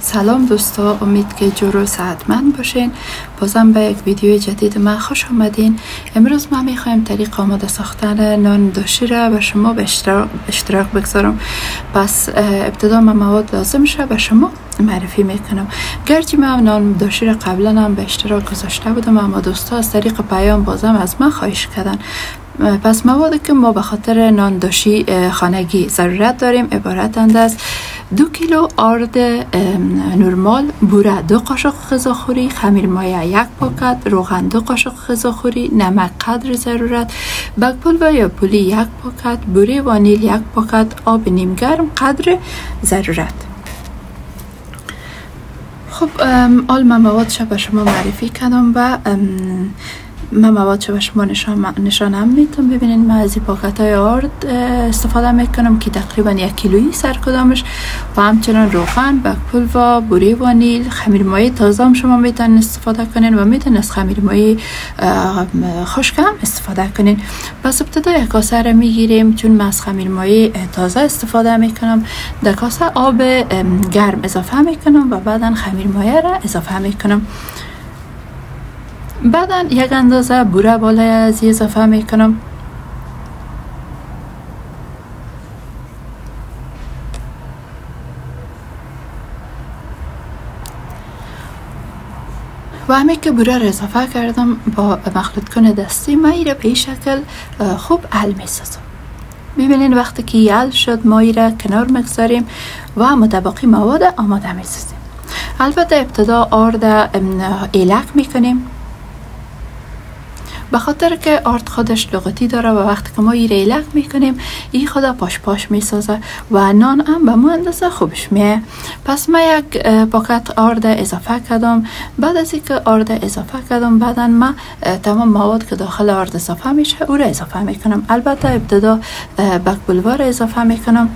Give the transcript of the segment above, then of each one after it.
سلام دوستا، امید که جور و صحتمند باشین. بازم به یک ویدیو جدید من خوش آمدین. امروز ما میخوایم طریق آماده ساختن نان داشی را به شما به اشتراک بگذارم. پس ابتدا من مواد لازم شه به شما معرفی میکنم. گرچه من نان داشی را قبلا هم به اشتراک گذاشته بودم، اما دوستا از طریق پیام بازم از من خواهش کردن. پس موادی که ما به خاطر نان داشی خانگی ضرورت داریم عبارتند از 2 کیلو آرد نرمال، بوره 2 قاشق غذاخوری، خمیر مایه 1 پاکت، روغن 2 قاشق غذاخوری، نمک قدر ضرورت، بک پلو یا پولی 1 پاکت، بوره وانیل 1 پاکت، آب نیم گرم قدر ضرورت. خب آل من موادش به شما معرفی کردم و من موادش به شما نشانم میتونم. ببینید من از این پاکت های آرد استفاده میکنم که تقریبا 1 کیلویی سر کدامش، و همچنان روغن، بک پلو، بوره وانیل، خمیر مایه تازه هم شما میتونید استفاده کنین و میتونید از خمیر مایه خشک هم استفاده کنین. پس ابتدا یک کاسه را میگیریم، چون من از خمیر مایه تازه استفاده میکنم. در کاسه آب گرم اضافه میکنم و بعدا خمیر مایه را اضافه میکنم. بعدا یک اندازه بوره بالای از اضافه میکنم. و همین که بوره را اضافه کردم با مخلوط کن دستی ما ایره به این شکل خوب حل میسازم. ببینین وقتی که حل شد ما ایره کنار میگذاریم و متبقی مواد آماده میسازیم. البته ابتدا آرد ایلک میکنیم، به خاطر که آرد خودش لغتی داره و وقتی که ما ایلک میکنیم این خدا پاش میسازه و نان هم به مو اندازه خوبش میه. پس من یک پاکت آرد اضافه کردم. بعد از اینکه آرد اضافه کردم بعدا من تمام مواد که داخل آرد اضافه میشه او را اضافه میکنم. البته ابتدا بک پلو را اضافه میکنم،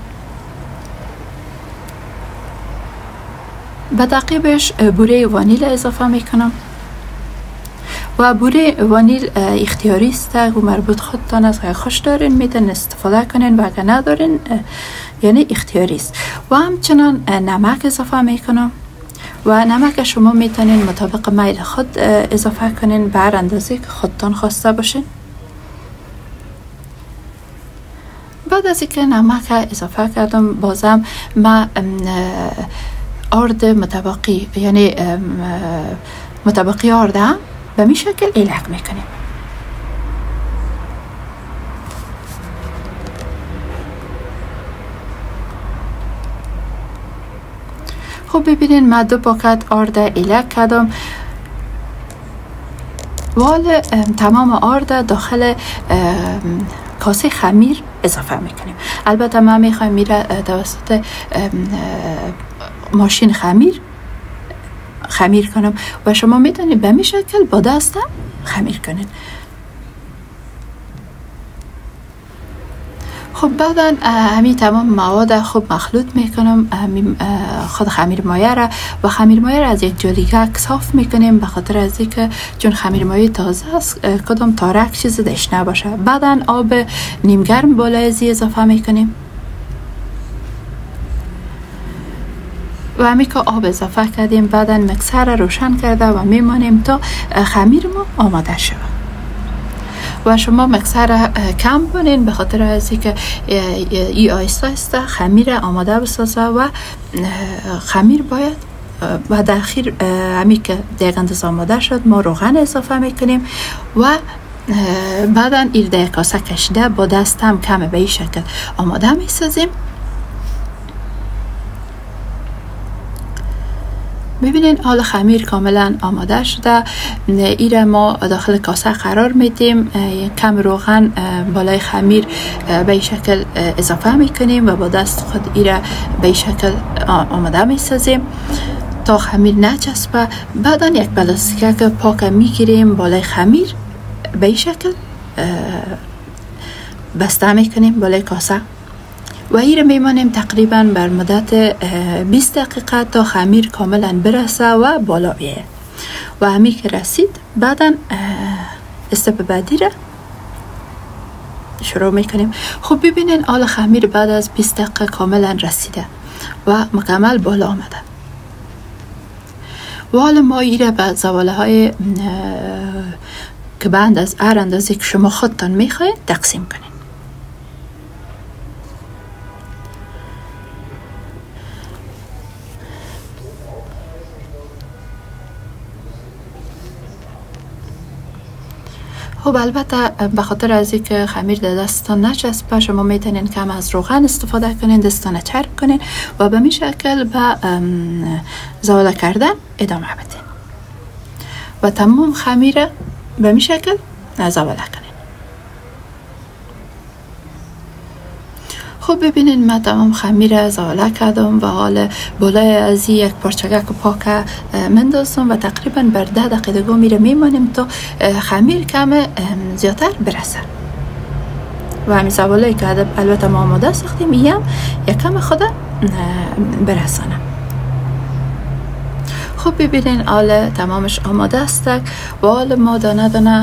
به تعقیبش بوره وانیل اضافه میکنم و بوره وانیل اختیاری است و مربوط خودتان است. اگه خوش دارین میتونین استفاده کنین و اگه ندارین یعنی اختیاری است. و همچنان نمک اضافه میکنم و نمک شما میتونین مطابق میل خود اضافه کنین به هر اندازه که خودتان خواسته باشین. بعد از اینکه نمک اضافه کردم بازم من آرد متبقی یعنی متبقی آرده به می شکل ایلک میکنیم. خب ببینین من 2 پاکت آرد ایلک کردم و تمام آرد داخل کاسه خمیر اضافه میکنیم. البته من میخوایم میره توسط ماشین خمیر کنم و شما میتونید به این شکل با دستم خمیر کنید. خب بعدا همین تمام مواد خوب مخلوط میکنم، خود خمیر مایه را و خمیر مایه را از یک جلیقه صاف میکنیم، به خاطر از اینکه چون خمیر مایه تازه است کدام تارک چیزی داشته نباشه. بعدا آب نیم گرم بالای از اضافه میکنیم و همین که آب اضافه کردیم بعدا مکسر را روشن کرده و میمانیم تا خمیر ما آماده شود. و شما مکسر را کم کنین به خاطر از اینکه ای آیسته خمیر آماده بسازه و خمیر باید و در اخیر همین که دیگه اندازه آماده شد ما روغن اضافه میکنیم و بعدا این در کاسه کشیده با دست هم کم به این شکل آماده میسازیم. ببینین حال خمیر کاملا آماده شده. ایره ما داخل کاسه قرار میدیم، کم روغن بالای خمیر به این شکل اضافه میکنیم و با دست خود ایره به این شکل آماده میسازیم تا خمیر نچسبه. بعدا یک پلاستیکه که پاک میگیریم بالای خمیر به این شکل بسته میکنیم بالای کاسه و این رو میمانیم تقریبا بر مدت 20 دقیقه تا خمیر کاملا برسه و بالا بیه. و همین که رسید بعدا استپ بعدی را شروع میکنیم. خب ببینین آل خمیر بعد از 20 دقیقه کاملا رسیده و مکمل بالا آمده. و حالا ما ایره به زواله های که بند از هر اندازه که شما خودتان میخواید تقسیم کنید. خب البته به خاطر از اینکه خمیر در دستتان نچسبه شما میتونین کم از روغن استفاده کنین، دستان چرب کنین و به این شکل به زواله کردن ادامه بدین و تمام خمیر به این شکل زواله کنین. خب ببینین من تمام خمیر زواله کردم و حالا بالای از یک پارچگک پاک مندازم و تقریبا بر 10 دقیقه میره میمانیم تا خمیر کم زیادتر برسه و همین زواله که البته ما آماده ساختیم یم یکم خود برسانم. خب ببینین حالا تمامش آماده است و حالا ما دانه دانه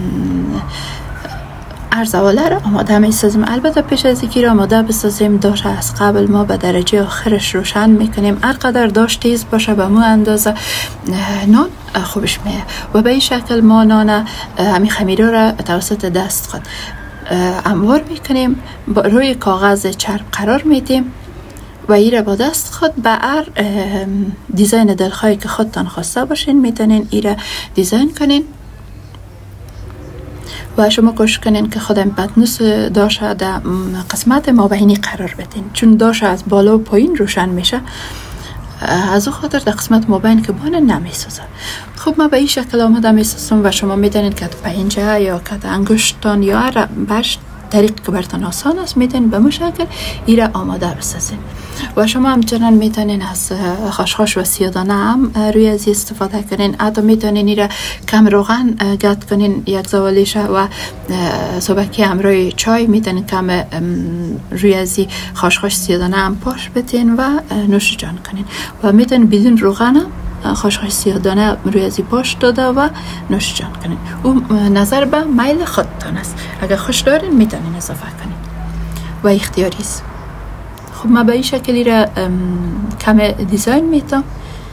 زواله را آماده می سازیم. البته پیش از اینکه را آماده بسازیم داش از قبل ما به درجه آخرش روشن میکنیم. هر قدر داش تیز باشه به مو اندازه نان خوبش میه و به این شکل ما نان همین خمیره را توسط دست خود انبار میکنیم، روی کاغذ چرب قرار میدیم و این را با دست خود به هر دیزاین دلخواهی که خودتان خواسته باشین میتونین این را دیزاین کنین و شما کوشش کنین که خودم پتنوس داشه در قسمت مابینی قرار بدین، چون داشه از بالا و پایین روشن میشه از او خاطر در قسمت مابین که بانه نمیسازه. خب ما به این شکل آماده میسازم و شما میدونین که پنجه یا که انگشتان یا هر بش طریق که برتان آسان است میتونین به مشکل ایره آماده بسازین و شما همچنان میتونین از خشخاش و سیادانه هم روی ازی استفاده کنین. حتی میتونین ایره کم روغن گرد کنین یک زوالیشه و صبحکی همراه چای میتونین کم روی ازی خشخاش سیادانه هم پاش بتین و نوش جان کنین و میتونین بدون روغن خشخاش سیادانه روی ازی پاش داده و نوش جان کنین. او نظر به میل خودتان است، اگر خوش دارین میتونین اضافه کنین و اختیاری است. خب ما به این شکلی را کم دیزاین میتم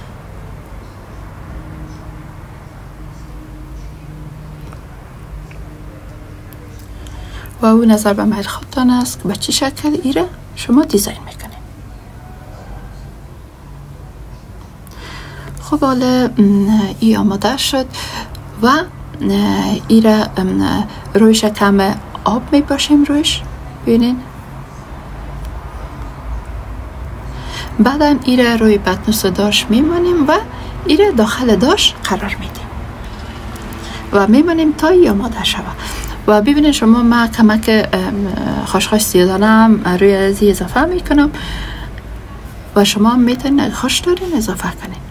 و او نظر به میل خودتان است که به چه شکل ای را شما دیزاین میکنید. خب حالا ای آماده شد و ای را رویش کم آب میپاشیم رویش ببینین. بعدا ایره روی پتنوس داش میمانیم و ایره داخل داش قرار میدیم و میمانیم تا ای آماده شود. و ببینید شما ما کمک خشخاش سیادانه هم روی ازی اضافه میکنم و شما میتونید خوش دارین اضافه کنید.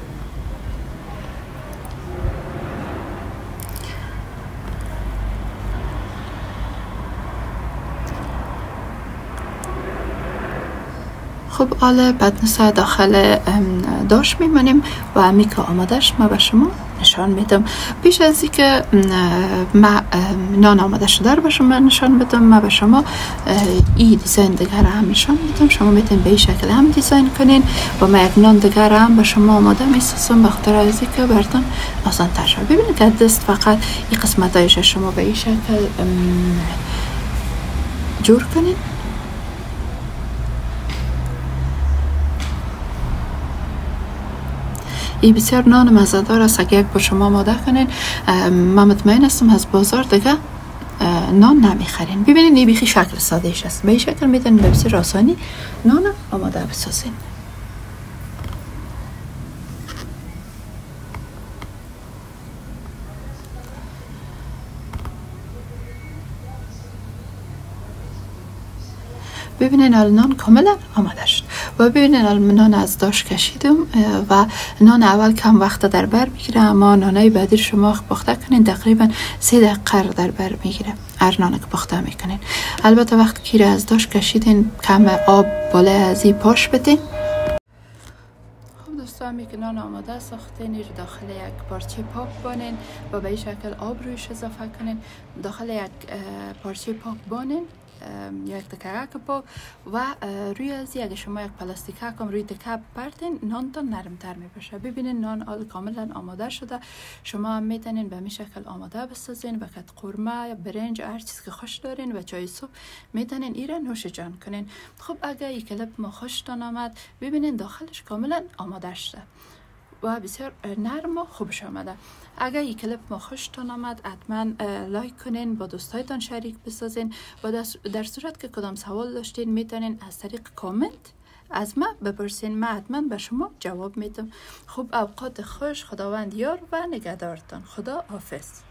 خب حالا پتنوس داخل داش میمانیم و همی که آمادهش ما به شما نشان میدم. پیش از اینکه ما نان آماده شده رو به شما نشان بدم ما به شما ای دیزاین دیگر هم نشان میدم. شما میتونید به این شکل هم دیزاین کنین و ما یک نان دیگر هم به شما آماده میسازم به خاطر از اینکه براتون آسان تر شد. ببینید که دست فقط این قسمت هایش شما به این شکل جور کنین. این بسیار نان مزه‌دار است. اگر یک با شما آماده کنین من مطمئن هستم از بازار دیگه نان نمیخرین. ببینید این بیخی شکل سادهش است. به این شکل میتونید به بسیار آسانی نان آماده بسازین. ببینین نان کاملا آماده شد و ببینین نان از داش کشیدم و نان اول کم وقت در بر میگیره اما نانای بعدی شما پخته کنین تقریبا 3 دقیقه در بر میگیره هر نان که پخته میکنین. البته وقتی که از داش کشیدین کم آب بالای ازی پاش بدین. دوستان که نان آماده ساختین رو داخل یک پارچه پاک بانین و به این شکل آب رویش اضافه کنین. داخل یک پارچه پاک بانین یک تکه کپو و روی از اگه شما یک پلاستیک کم روی تکه پرتین نانتون نرمتر می بشه. ببینین نان کاملا آماده شده. شما هم میتونین به این شکل آماده بسازین و کت قورمه، برنج، هر چیز که خوش دارین و چای صبح میتونین ایره نوش جان کنین. خب اگه این کلیپ ما خوشتون آمد ببینین داخلش کاملا آماده شده و بسیار نرم و خوبش آمده. اگر این کلیپ ما خوشتون آمد حتما لایک کنین، با دوستایتان شریک بسازین و در صورت که کدام سوال داشتین میتونین از طریق کامنت از ما بپرسین، من حتما به شما جواب میدم. خوب اوقات خوش، خداوند یار و نگهدارتان. خدا حافظ.